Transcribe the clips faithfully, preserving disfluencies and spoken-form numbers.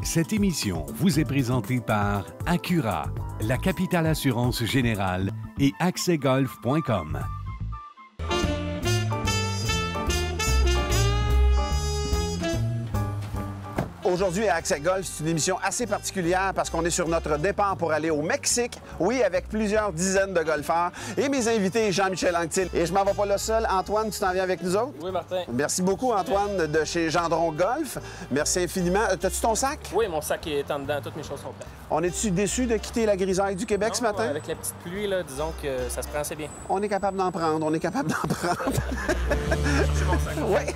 Cette émission vous est présentée par Accura, la capitale assurance générale et accès golf point com. Aujourd'hui à Accès Golf, c'est une émission assez particulière parce qu'on est sur notre départ pour aller au Mexique. Oui, avec plusieurs dizaines de golfeurs. Et mes invités, Jean-Michel Anctil. Et je m'en vais pas là seul. Antoine, tu t'en viens avec nous autres? Oui, Martin. Merci beaucoup, Antoine, de chez Gendron Golf. Merci infiniment. T'as-tu ton sac? Oui, mon sac est en dedans. Toutes mes choses sont prêtes. On est-tu déçus de quitter la grisaille du Québec non, ce matin? Avec la petite pluie, là, disons que ça se prend assez bien. On est capable d'en prendre. On est capable d'en prendre. C'est mon sac. Oui.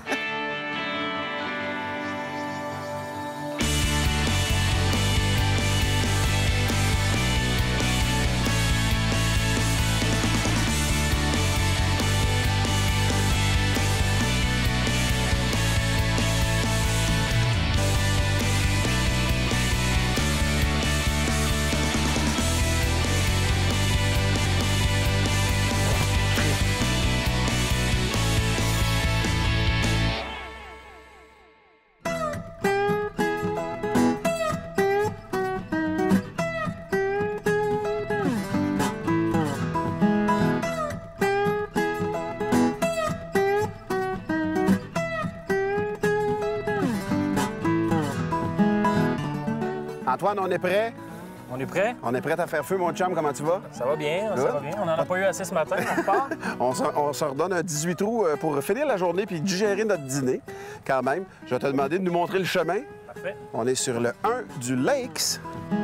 Antoine, on est prêt? On est prêt? On est prêt à faire feu, mon chum. Comment tu vas? Ça va bien, Good. ça va bien. On n'en a pas eu assez ce matin, on repart. on, se, on se redonne un dix-huit trous pour finir la journée puis digérer notre dîner, quand même. Je vais te demander de nous montrer le chemin. Parfait. On est sur le un du Lakes.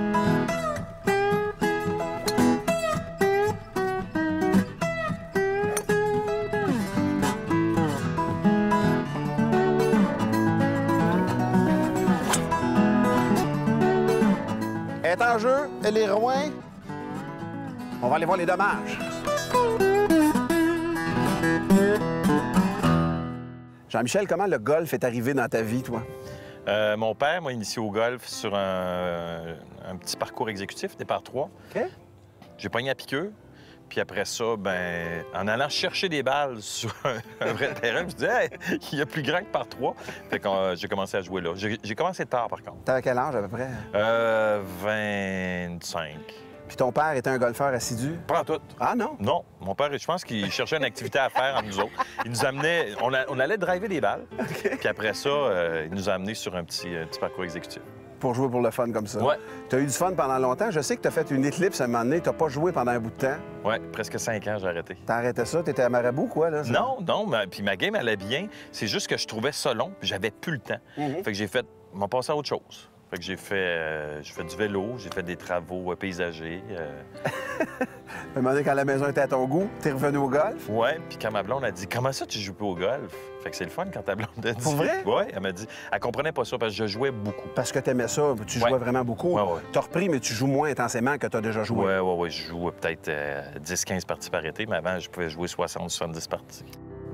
Est en jeu, et les Rouens. On va aller voir les dommages. Jean-Michel, comment le golf est arrivé dans ta vie, toi? Euh, mon père m'a initié au golf sur un, un petit parcours exécutif, départ trois. OK. J'ai pogné à piqûre. Puis après ça, ben, en allant chercher des balles sur un, un vrai terrain, je me suis dit, hey, il y a plus grand que par trois. Fait que euh, j'ai commencé à jouer là. J'ai commencé tard, par contre. T'avais quel âge, à peu près? Euh, vingt-cinq. Puis ton père était un golfeur assidu? Pas tout. Ah non? Non. Mon père, je pense qu'il cherchait une activité à faire entre nous autres. Il nous amenait... On, a, on allait driver des balles. Okay. Puis après ça, euh, il nous a amenés sur un petit, un petit parcours exécutif. Pour jouer pour le fun comme ça? Ouais. Tu as eu du fun pendant longtemps. Je sais que tu as fait une éclipse à un moment donné. Tu n'as pas joué pendant un bout de temps. Oui, presque cinq ans, j'ai arrêté. T'as arrêté ça? T'étais à Marabout, quoi, là? Ça? Non, non. Ma, puis ma game allait bien. C'est juste que je trouvais ça long, puis j'avais plus le temps. Mm-hmm. Fait que j'ai fait... m'en passé à autre chose. Fait que j'ai fait, euh, j'ai fait du vélo, j'ai fait des travaux euh, paysagers. Euh... À un moment donné, quand la maison était à ton goût, t'es revenu au golf? Ouais, puis quand ma blonde a dit « Comment ça, tu joues pas au golf? » Fait que c'est le fun quand ta blonde a dit... Pour vrai? Ouais, elle m'a dit... Elle comprenait pas ça parce que je jouais beaucoup. Parce que t'aimais ça, tu jouais ouais. vraiment beaucoup. Ouais, ouais. T'as repris, mais tu joues moins intensément que t'as déjà joué. Ouais, ouais, ouais. Je joue peut-être euh, dix quinze parties par été, mais avant, je pouvais jouer soixante soixante-dix parties.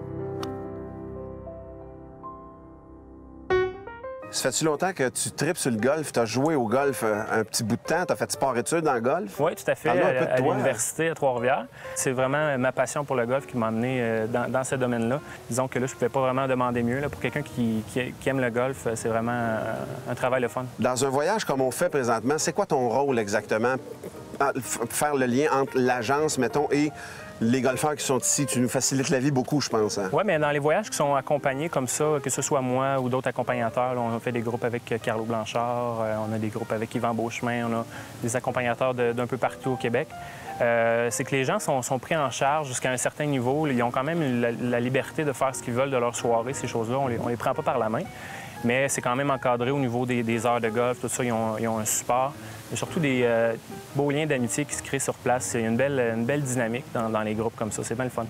Ça fait-tu longtemps que tu tripes sur le golf? Tu as joué au golf un petit bout de temps? Tu as fait sport-études dans le golf? Oui, tout à fait, à, à, à l'université à Trois-Rivières. C'est vraiment ma passion pour le golf qui m'a amené dans, dans ce domaine-là. Disons que là, je ne pouvais pas vraiment demander mieux. Là. Pour quelqu'un qui, qui, qui aime le golf, c'est vraiment un travail le fun. Dans un voyage comme on fait présentement, c'est quoi ton rôle exactement? Faire le lien entre l'agence, mettons, et les golfeurs qui sont ici. Tu nous facilites la vie beaucoup, je pense. Hein? Oui, mais dans les voyages qui sont accompagnés comme ça, que ce soit moi ou d'autres accompagnateurs, là, on a fait des groupes avec Carlo Blanchard, euh, on a des groupes avec Yvan Beauchemin, on a des accompagnateurs de, d'un peu partout au Québec. Euh, c'est que les gens sont, sont pris en charge jusqu'à un certain niveau. Ils ont quand même la, la liberté de faire ce qu'ils veulent de leur soirée, ces choses-là. On les, on les prend pas par la main. Mais c'est quand même encadré au niveau des, des heures de golf, tout ça, ils ont, ils ont un support. Il y a surtout des euh, beaux liens d'amitié qui se créent sur place. Il y a une belle, une belle dynamique dans, dans les groupes comme ça. C'est bien le fun.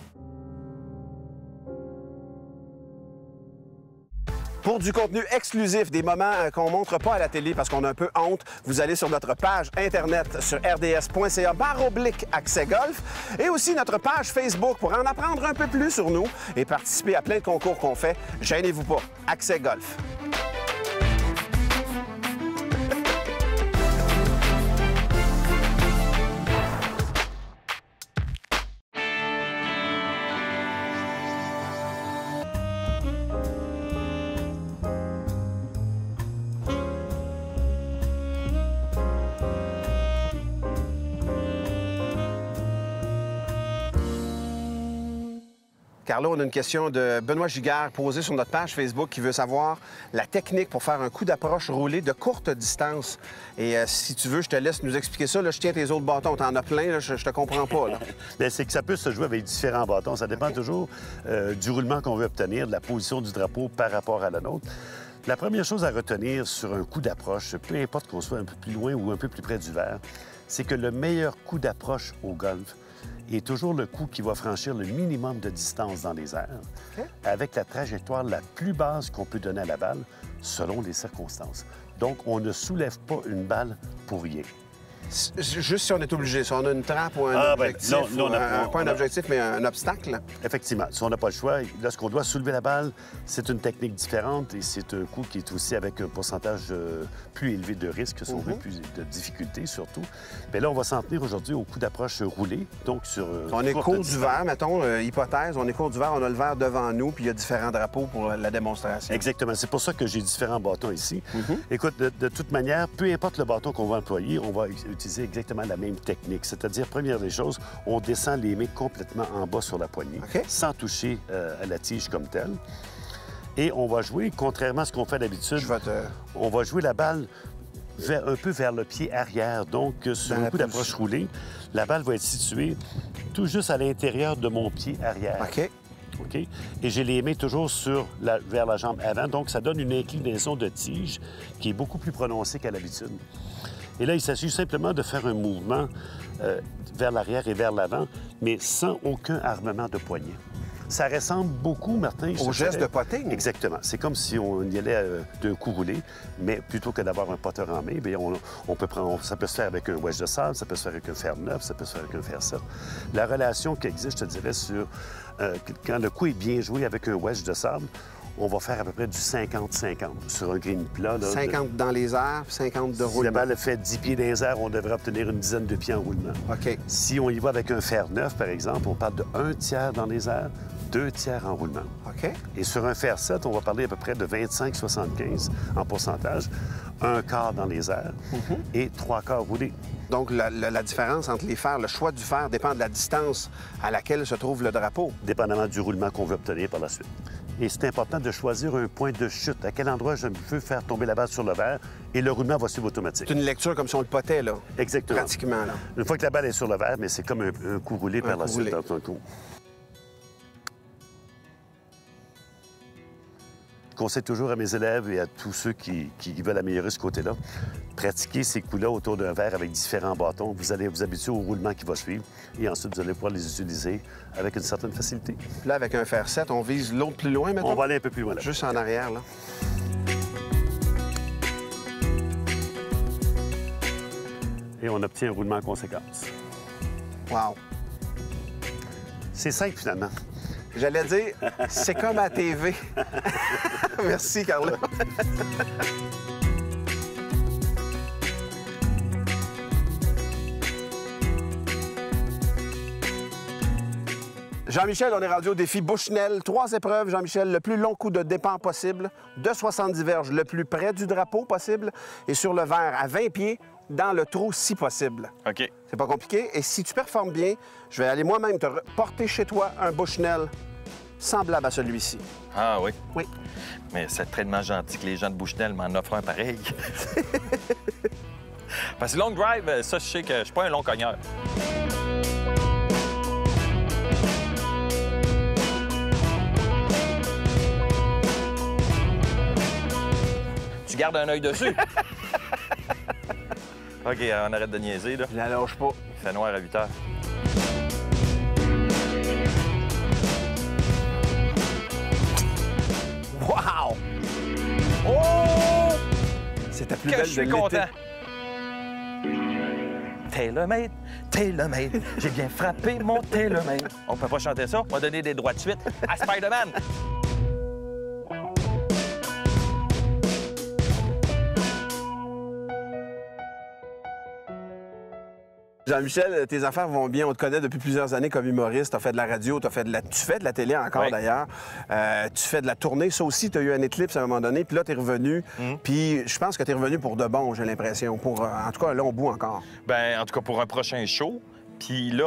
Pour du contenu exclusif, des moments qu'on ne montre pas à la télé parce qu'on a un peu honte, vous allez sur notre page Internet sur r d s point c a barre oblique accès golf et aussi notre page Facebook pour en apprendre un peu plus sur nous et participer à plein de concours qu'on fait. Gênez-vous pas, Accès Golf. Carlo, on a une question de Benoît Giguère posée sur notre page Facebook qui veut savoir la technique pour faire un coup d'approche roulé de courte distance. Et euh, si tu veux, je te laisse nous expliquer ça. Là, je tiens tes autres bâtons. T'en as plein, là, je, je te comprends pas. C'est que ça peut se jouer avec différents bâtons. Ça dépend toujours euh, du roulement qu'on veut obtenir, de la position du drapeau par rapport à la nôtre. La première chose à retenir sur un coup d'approche, peu importe qu'on soit un peu plus loin ou un peu plus près du verre, c'est que le meilleur coup d'approche au golf est toujours le coup qui va franchir le minimum de distance dans les airs, okay, avec la trajectoire la plus basse qu'on peut donner à la balle selon les circonstances. Donc, on ne soulève pas une balle pour rien. Juste si on est obligé, si on a une trappe ou un ah, objectif, ben, non, non, ou un, a, on, pas un a... objectif, mais un obstacle. Effectivement. Si on n'a pas le choix, lorsqu'on doit soulever la balle, c'est une technique différente et c'est un coup qui est aussi avec un pourcentage euh, plus élevé de risque, si on veut, plus de difficulté surtout. Mais là, on va s'en tenir aujourd'hui au coup d'approche roulé, donc sur... Euh, on est court du verre, mettons, euh, hypothèse, on est court du verre, on a le verre devant nous, puis il y a différents drapeaux pour la démonstration. Exactement. C'est pour ça que j'ai différents bâtons ici. Mm-hmm. Écoute, de, de toute manière, peu importe le bâton qu'on va employer, on va utiliser exactement la même technique. C'est-à-dire, première des choses, on descend les mains complètement en bas sur la poignée, okay, sans toucher euh, à la tige comme telle. Et on va jouer, contrairement à ce qu'on fait d'habitude, te... on va jouer la balle vers, un peu vers le pied arrière. Donc, sur Dans un coup d'approche roulée, la balle va être située tout juste à l'intérieur de mon pied arrière. OK. OK? Et j'ai les mains toujours sur la, vers la jambe avant. Donc, ça donne une inclinaison de tige qui est beaucoup plus prononcée qu'à l'habitude. Et là, il s'agit simplement de faire un mouvement euh, vers l'arrière et vers l'avant, mais sans aucun armement de poignet. Ça ressemble beaucoup, Martin... Au geste de potting? Exactement. C'est comme si on y allait euh, d'un coup roulé, mais plutôt que d'avoir un poteur en main, bien, on, on peut prendre, on, ça peut se faire avec un wedge de sable, ça peut se faire avec un fer neuf, ça peut se faire avec un fer sept. La relation qui existe, je te dirais, sur euh, quand le coup est bien joué avec un wedge de sable, on va faire à peu près du cinquante cinquante sur un green plat. Là, cinquante de... dans les airs, cinquante de roulement. Si la balle fait dix pieds dans les airs, on devrait obtenir une dizaine de pieds en roulement. OK. Si on y va avec un fer neuf, par exemple, on parle de un tiers dans les airs, deux tiers en roulement. OK. Et sur un fer sept, on va parler à peu près de vingt-cinq à soixante-quinze en pourcentage, un quart dans les airs mm-hmm. et trois quarts roulés. Donc, la, la, la différence entre les fers, le choix du fer dépend de la distance à laquelle se trouve le drapeau. Dépendamment du roulement qu'on veut obtenir par la suite. Et c'est important de choisir un point de chute. À quel endroit je veux faire tomber la balle sur le verre et le roulement va suivre automatique. C'est une lecture comme si on le potait, là. Exactement. Pratiquement, là. Une fois que la balle est sur le verre, mais c'est comme un, un coup roulé un par coup la suite dans un coup. Je conseille toujours à mes élèves et à tous ceux qui, qui veulent améliorer ce côté-là, pratiquez ces coups-là autour d'un verre avec différents bâtons. Vous allez vous habituer au roulement qui va suivre et ensuite, vous allez pouvoir les utiliser avec une certaine facilité. Puis là, avec un fer sept, on vise l'autre plus loin, maintenant? On va aller un peu plus loin, là. Juste en arrière, là. Et on obtient un roulement en conséquence. Wow! C'est simple, finalement. J'allais dire, c'est comme à T V. Merci, Carlo. Jean-Michel, on est rendu au défi Bushnell. Trois épreuves, Jean-Michel. Le plus long coup de départ possible, de soixante-dix verges, le plus près du drapeau possible, et sur le verre à vingt pieds, dans le trou si possible. OK. C'est pas compliqué. Et si tu performes bien, je vais aller moi-même te porter chez toi un Bushnell semblable à celui-ci. Ah oui? Oui. Mais c'est tellement gentil que les gens de Bushnell m'en offrent un pareil. Parce que long drive, ça, je sais que je suis pas un long cogneur. Tu gardes un œil dessus. OK, on arrête de niaiser, là. Je la lâche pas. Il fait noir à huit heures. Wow! Oh! C'est ta plus que belle je suis de content. l'été. TaylorMade, TaylorMade, j'ai bien frappé mon TaylorMade. On peut pas chanter ça, on va donner des droits de suite à Spider-Man. Jean-Michel, tes affaires vont bien. On te connaît depuis plusieurs années comme humoriste. Tu as fait de la radio, as fait de la... tu fais de la télé encore, oui. D'ailleurs. Euh, tu fais de la tournée. Ça aussi, tu as eu un éclipse à un moment donné. Puis là, tu es revenu. Mm. Puis je pense que tu es revenu pour de bon, j'ai l'impression. Pour, en tout cas, un long bout encore. Bien, en tout cas, pour un prochain show. Puis là,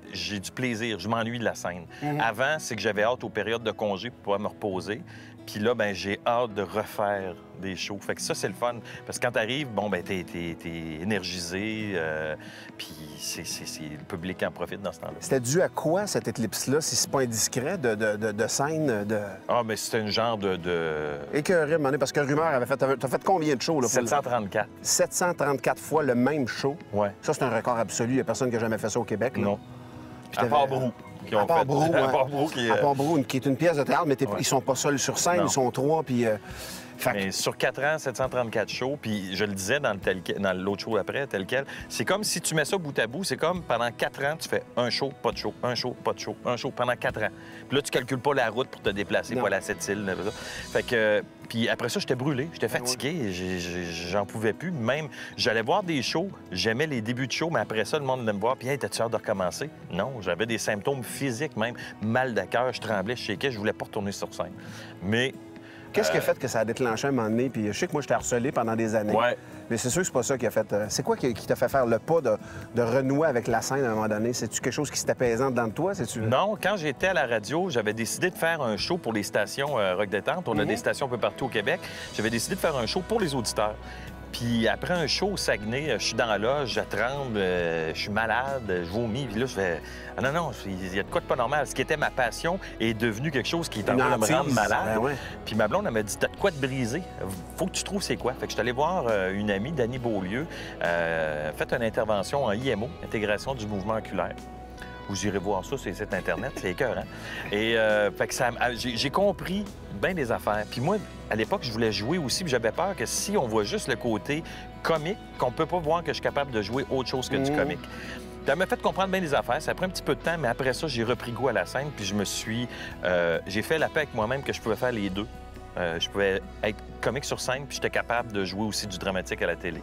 j'ai du plaisir, je m'ennuie de la scène. Mhm. Avant, c'est que j'avais hâte aux périodes de congé pour pouvoir me reposer. Puis là, ben j'ai hâte de refaire des shows. Fait que ça, c'est le fun. Parce que quand t'arrives, bon, ben t'es, t'es, t'es énergisé, euh, puis c'est, c'est, c'est le public qui en profite dans ce temps-là. C'était dû à quoi, cette éclipse-là, si c'est pas indiscret, de, de, de, de scène, de... Ah, mais c'était un genre de... de... Écœuré, à un moment donné, parce que Rumeur avait fait... T'as fait combien de shows, là? pour sept cent trente-quatre. le- sept cent trente-quatre fois le même show. Ouais. Ça, c'est un record absolu. Il n'y a personne qui a jamais fait ça au Québec, là. Non. Puis À t'avais- part Brou. Qui À ont part fait... Brou, À ouais. part Brou qui... À euh, part Brou, une- qui est une pièce de théâtre, mais t'es- Ouais. ils sont pas seuls sur scène, Non. ils sont trois, puis... euh, fait que- Mais sur quatre ans, sept cent trente-quatre shows, puis je le disais dans, le tel quel- dans l'autre show après, tel quel, c'est comme si tu mets ça bout à bout, c'est comme pendant quatre ans, tu fais un show, pas de show, un show, pas de show, un show, pendant quatre ans. Puis là, tu calcules pas la route pour te déplacer, Non. pas la sept îles. Fait que... Puis après ça, j'étais brûlé, j'étais fatigué, j'ai- j'ai- j'en pouvais plus. Même, j'allais voir des shows, j'aimais les débuts de show, mais après ça, le monde venait me voir, puis hey, t'as-tu hâte de recommencer? Non, j'avais des symptômes physiques, même mal de cœur, je tremblais, je shakeais, je voulais pas retourner sur scène. Mais... Qu'est-ce qui a fait que ça a déclenché un moment donné? Puis je sais que moi, j'étais harcelé pendant des années. Ouais. Mais c'est sûr que c'est pas ça qui a fait... euh, C'est quoi qui, qui t'a fait faire le pas de, de renouer avec la scène à un moment donné? C'est-tu quelque chose qui s'était apaisant dedans de toi? C'est-tu... Non, quand j'étais à la radio, j'avais décidé de faire un show pour les stations euh, Rock Détente. On a des stations un peu partout au Québec. J'avais décidé de faire un show pour les auditeurs. Puis après un show au Saguenay, je suis dans la loge, je tremble, euh, je suis malade, je vomis. Puis là, je fais ah non, non, il y a de quoi de pas normal. Ce qui était ma passion est devenu quelque chose qui est en Une train de me hantise. rendre malade. Ben ouais. Puis ma blonde, elle m'a dit t'as de quoi te briser. Faut que tu trouves c'est quoi. Fait que je suis allé voir euh, une amie, Dani Beaulieu, euh, fait une intervention en I M O, intégration du mouvement oculaire. Vous irez voir ça sur les sites Internet, c'est écœurant. Et euh, fait que ça, j'ai, j'ai compris bien des affaires. Puis moi, à l'époque, je voulais jouer aussi, puis j'avais peur que si on voit juste le côté comique, qu'on peut pas voir que je suis capable de jouer autre chose que du Mhm. comique. Puis elle m'a fait comprendre bien des affaires. Ça a pris un petit peu de temps, mais après ça, j'ai repris goût à la scène, puis je me suis... euh, j'ai fait la paix avec moi-même que je pouvais faire les deux. Euh, je pouvais être comique sur scène, puis j'étais capable de jouer aussi du dramatique à la télé.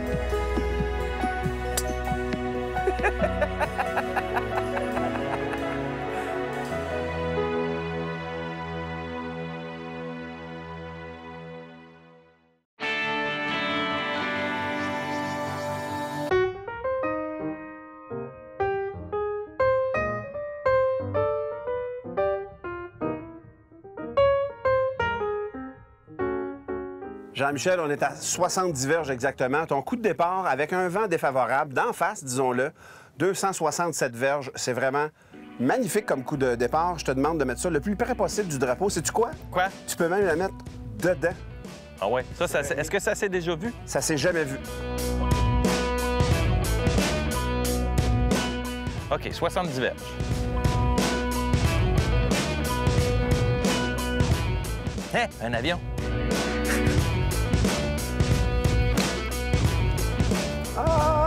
Jean-Michel, on est à soixante-dix verges exactement. Ton coup de départ, avec un vent défavorable, d'en face, disons-le, deux cent soixante-sept verges. C'est vraiment magnifique comme coup de départ. Je te demande de mettre ça le plus près possible du drapeau. Sais-tu quoi? Quoi? Tu peux même la mettre dedans. Ah ouais? Ça, ça, est-ce que ça s'est déjà vu? Ça s'est jamais vu. OK, soixante-dix verges. Hein? Un avion? Ah!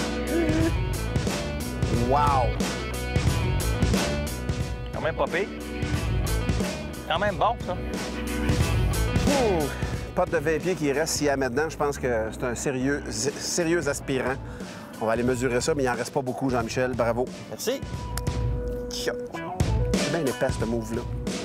Wow! Quand même pas pire. Quand même bon, ça. Ouh! Pote de vingt pieds qui reste ici à mettre dedans, je pense que c'est un sérieux, sérieux aspirant. On va aller mesurer ça, mais il en reste pas beaucoup, Jean-Michel. Bravo. Merci. Tiens. C'est bien épais, ce move-là.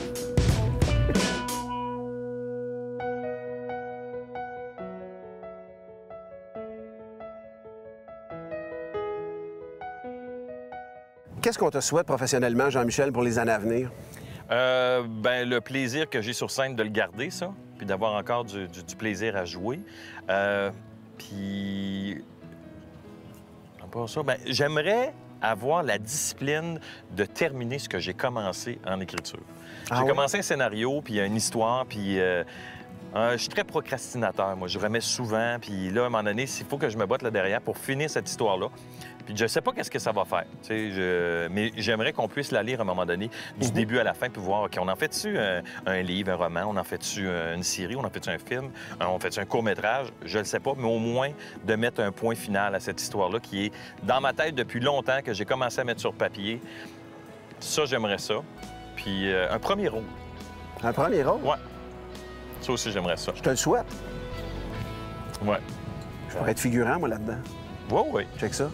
Qu'est-ce qu'on te souhaite professionnellement, Jean-Michel, pour les années à venir? Euh, ben, le plaisir que j'ai sur scène de le garder, ça, puis d'avoir encore du, du- du plaisir à jouer. Euh, puis... à part ça, ben, j'aimerais avoir la discipline de terminer ce que j'ai commencé en écriture. Ah j'ai ouais? commencé un scénario, puis une histoire, puis... euh, euh, je suis très procrastinateur, moi. Je remets souvent, puis là, à un moment donné, il faut que je me batte là derrière pour finir cette histoire-là. Puis je sais pas qu'est-ce que ça va faire, tu sais, je... mais j'aimerais qu'on puisse la lire à un moment donné, du début à la fin, puis voir, OK, on en fait-tu un, un livre, un roman, on en fait-tu une série, on en fait-tu un film, on fait-tu un court-métrage, je le sais pas, mais au moins de mettre un point final à cette histoire-là qui est dans ma tête depuis longtemps, que j'ai commencé à mettre sur papier. Ça, j'aimerais ça. Puis euh, un premier rôle. Un premier rôle? Ouais. Ça aussi, j'aimerais ça. Je te le souhaite. Ouais. Je pourrais être figurant, moi, là-dedans. Oui, oui. Check ça.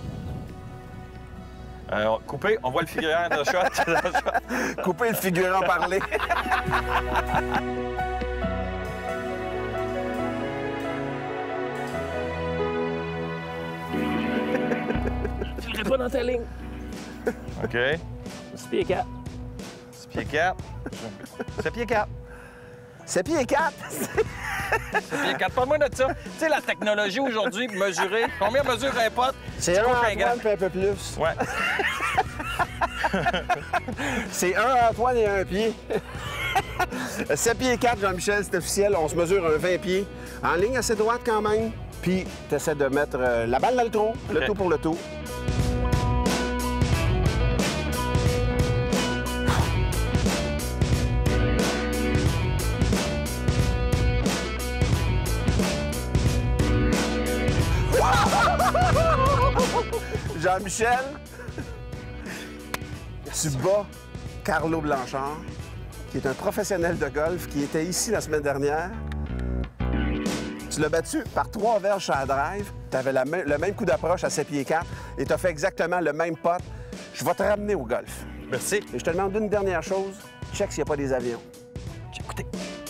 Euh, coupé, on voit le figurant dans le shot. Dans le shot. Couper le figurant parler. Je pas dans ta ligne. OK. six pieds quatre. six pieds quatre. sept pieds quatre. sept pieds quatre. sept pieds quatre. Parle-moi de ça. Tu sais, la technologie aujourd'hui, pour mesurer. Combien mesure un pote? C'est un couches Antoine puis un peu plus. Ouais. C'est un Antoine et un pied. sept pieds quatre, Jean-Michel, c'est officiel. On se mesure un vingt pieds. En ligne assez droite quand même. Puis, tu essaies de mettre euh, la balle dans le trou, le OK. tout pour le tout. Jean-Michel, tu bats Carlo Blanchard, qui est un professionnel de golf, qui était ici la semaine dernière. Tu l'as battu par trois verges à drive. Tu avais la même- le même coup d'approche à sept pieds quatre et tu as fait exactement le même putt. Je vais te ramener au golf. Merci. Et je te demande une dernière chose. Check s'il n'y a pas des avions. J'ai écouté.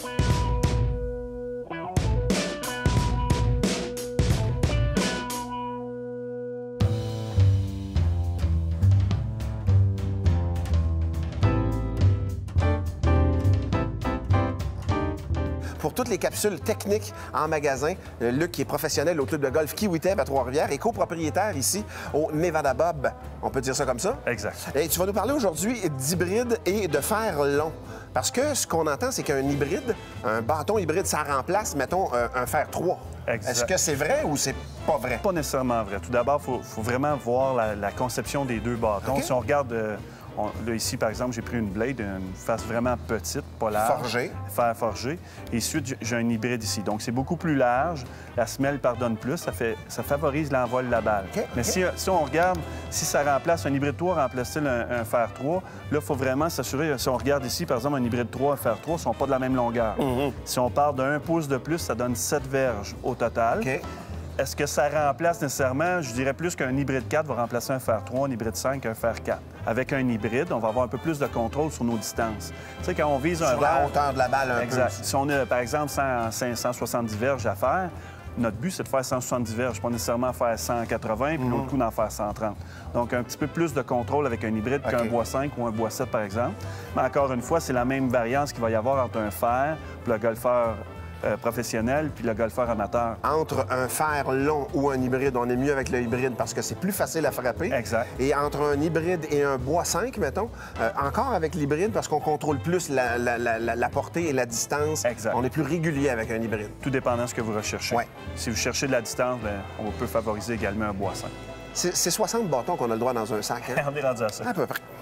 Pour toutes les capsules techniques en magasin, euh, Luc, qui est professionnel au club de golf Kiwiteb à Trois-Rivières et copropriétaire ici au Nevada Bob. On peut dire ça comme ça? Exact. Et tu vas nous parler aujourd'hui d'hybride et de fer long. Parce que ce qu'on entend, c'est qu'un hybride, un bâton hybride, ça remplace, mettons, un, un fer trois. Exact. Est-ce que c'est vrai ou c'est pas vrai? Pas nécessairement vrai. Tout d'abord, il faut, faut vraiment voir la, la conception des deux bâtons. OK. Si on regarde, euh, on- là, ici, par exemple, j'ai pris une blade, une face vraiment petite, pas large. Forgé. Fer forgé. Et ensuite, j'ai- j'ai un hybride ici. Donc, c'est beaucoup plus large. La semelle pardonne plus. Ça, fait, ça favorise l'envol de la balle. OK, Mais OK. si, si on regarde, si ça remplace un hybride trois, remplace-t-il un, un fer trois? Là, il faut vraiment s'assurer. Si on regarde ici, par exemple, un hybride trois, un fer trois, ne sont pas de la même longueur. Mm-hmm. Si on part d'un pouce de plus, ça donne sept verges au total. OK. Est-ce que ça remplace nécessairement? Je dirais plus qu'un hybride quatre va remplacer un fer trois, un hybride cinq, un fer quatre. Avec un hybride, on va avoir un peu plus de contrôle sur nos distances. Tu sais, quand on vise un Sur la verre... hauteur de la balle un Exact. peu. Si on a, par exemple, cent, cinq cent soixante-dix verges à faire, notre but, c'est de faire cent soixante-dix verges, pas nécessairement faire cent quatre-vingts, puis l'autre coup, d'en faire cent trente. Donc, un petit peu plus de contrôle avec un hybride OK. qu'un bois cinq ou un bois sept, par exemple. Mais encore une fois, c'est la même variance qu'il va y avoir entre un fer, puis le golfeur euh, professionnel, puis le golfeur amateur. Entre un fer long ou un hybride, on est mieux avec le hybride parce que c'est plus facile à frapper. Exact. Et entre un hybride et un bois cinq, mettons, euh, encore avec l'hybride parce qu'on contrôle plus la, la- la- la- la portée et la distance. Exact. On est plus régulier avec un hybride. Tout dépendant de ce que vous recherchez. Ouais. Si vous cherchez de la distance, bien, on peut favoriser également un bois cinq. C'est c'est soixante bâtons qu'on a le droit dans un sac, hein? On est rendu à ça. À peu près.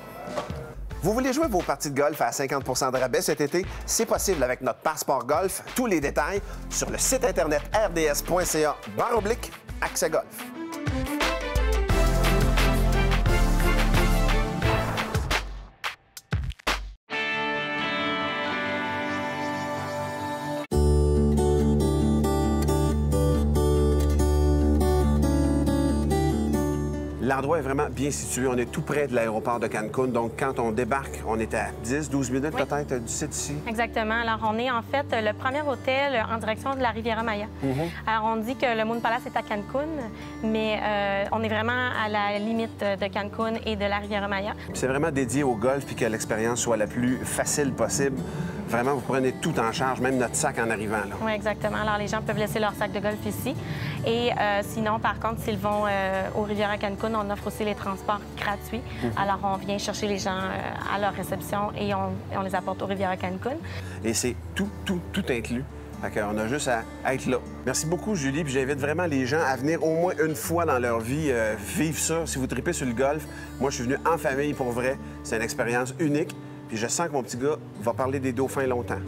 Vous voulez jouer vos parties de golf à cinquante de rabais cet été? C'est possible avec notre passeport golf. Tous les détails sur le site internet r d s point c a barre oblique accès golf. L'endroit est vraiment bien situé. On est tout près de l'aéroport de Cancun. Donc, quand on débarque, on est à dix, douze minutes Oui. peut-être du site ici. Exactement. Alors, on est en fait le premier hôtel en direction de la Riviera Maya. Alors, on dit que le Moon Palace est à Cancun, mais euh, on est vraiment à la limite de Cancun et de la Riviera Maya. C'est vraiment dédié au golf puis que l'expérience soit la plus facile possible. Vraiment, vous prenez tout en charge, même notre sac en arrivant. Là. Oui, exactement. Alors, les gens peuvent laisser leur sac de golf ici. Et euh, sinon, par contre, s'ils vont euh, au Riviera Cancun, on offre aussi les transports gratuits. Alors, on vient chercher les gens euh, à leur réception et on, et on les apporte au Riviera Cancun. Et c'est tout, tout, tout inclus. Fait qu'on a juste à, à être là. Merci beaucoup, Julie. Puis j'invite vraiment les gens à venir au moins une fois dans leur vie euh, vivre ça. Si vous tripez sur le golf, moi, je suis venu en famille pour vrai. C'est une expérience unique. Puis je sens que mon petit gars va parler des dauphins longtemps.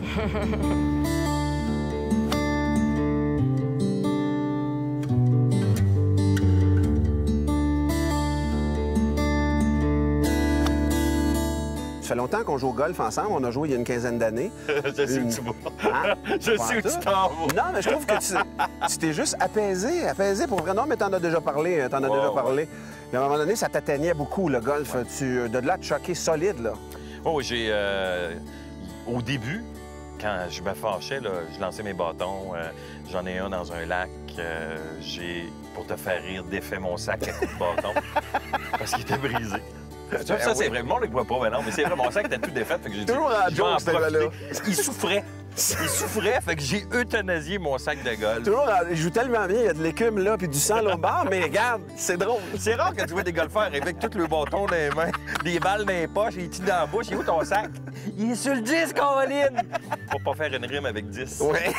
Ça fait longtemps qu'on joue au golf ensemble. On a joué il y a une quinzaine d'années. Je sais où tu vas. Hein? Je Pas sais où en tu tout. t'en vas. Non, mais je trouve que tu tu t'es juste apaisé, apaisé pour vrai. Non, mais t'en as déjà parlé, t'en as Ouais, déjà ouais. parlé. Mais à un moment donné, ça t'atteignait beaucoup, le golf. Tu, de là, de choquer solide, là. Oh, j'ai. euh, au début, quand je me fâchais, là, je lançais mes bâtons. euh, J'en ai un dans un lac. euh, j'ai, pour te faire rire, défait mon sac à coups de bâton parce qu'il était brisé. Ça, ça c'est vrai. Le monde ne le voit pas, mais non, mais c'est vrai, mon sac était tout défait, fait que j'ai dit, Toujours en je vais en joke, ce gars-là. profiter. Il souffrait. Il souffrait, fait que j'ai euthanasié mon sac de golf. Toujours, en- il joue tellement bien, il y a de l'écume là, puis du sang là au bord, mais regarde, c'est drôle. C'est rare que tu vois des golfeurs avec tous le bâton dans les mains, des balles dans les poches et des petits dans la bouche. Il est où ton sac? Il est sur le dix, Caroline! Pour pas faire une rime avec dix. Ouais.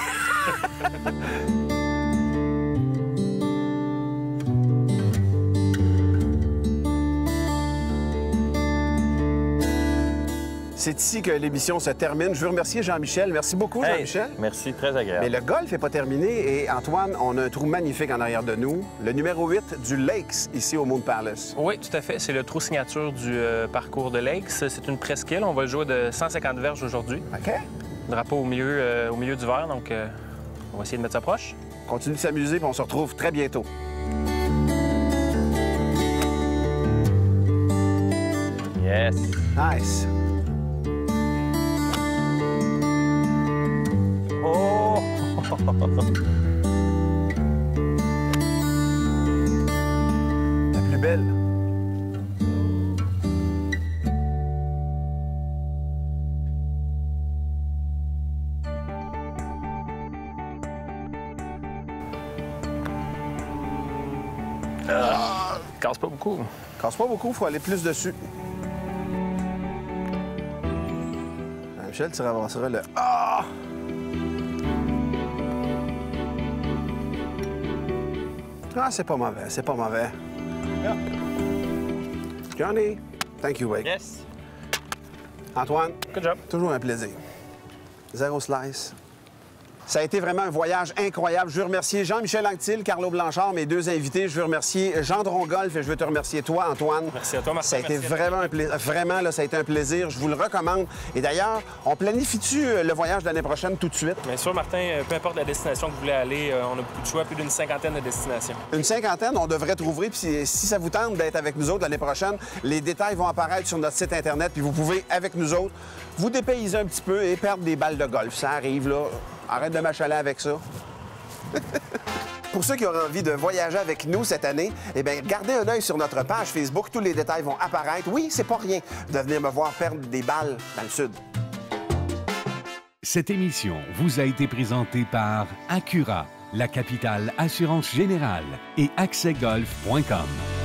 C'est ici que l'émission se termine. Je veux remercier Jean-Michel. Merci beaucoup, Hey, Jean-Michel. merci, très agréable. Mais le golf n'est pas terminé et Antoine, on a un trou magnifique en arrière de nous. Le numéro huit du Lakes, ici au Moon Palace. Oui, tout à fait. C'est le trou signature du euh, parcours de Lakes. C'est une presqu'île. On va le jouer de cent cinquante verges aujourd'hui. OK? Drapeau au milieu, euh, au milieu du verre, donc euh, on va essayer de mettre ça proche. Continue de s'amuser, puis on se retrouve très bientôt. Yes. Nice. Oh! La plus belle. Casse pas beaucoup. Casse pas beaucoup, il faut aller plus dessus. Ah, Michel, tu ramasseras le... Ah! Ah, c'est pas mauvais, c'est pas mauvais. Johnny, thank you, Wake. Yes. Antoine, Good job. toujours un plaisir. Zéro slice. Ça a été vraiment un voyage incroyable. Je veux remercier Jean-Michel Anctil, Carlo Blanchard, mes deux invités. Je veux remercier Gendron Golf et je veux te remercier toi, Antoine. Merci à toi, Martin. Ça a été Merci à vraiment un plaisir. Vraiment, là, ça a été un plaisir. Je vous le recommande. Et d'ailleurs, on planifie-tu euh, le voyage de l'année prochaine tout de suite? Bien sûr, Martin, euh, peu importe la destination que vous voulez aller, euh, on a beaucoup de choix, plus d'une cinquantaine de destinations. Une cinquantaine, on devrait trouver. Puis si, si ça vous tente d'être avec nous autres l'année prochaine, les détails vont apparaître sur notre site Internet. Puis vous pouvez, avec nous autres, vous dépayser un petit peu et perdre des balles de golf. Ça arrive, là. Arrête de m'achaler avec ça. Pour ceux qui auraient envie de voyager avec nous cette année, eh bien, gardez un œil sur notre page Facebook. Tous les détails vont apparaître. Oui, c'est pas rien de venir me voir perdre des balles dans le sud. Cette émission vous a été présentée par Accura, la capitale assurance générale et accès golf point com.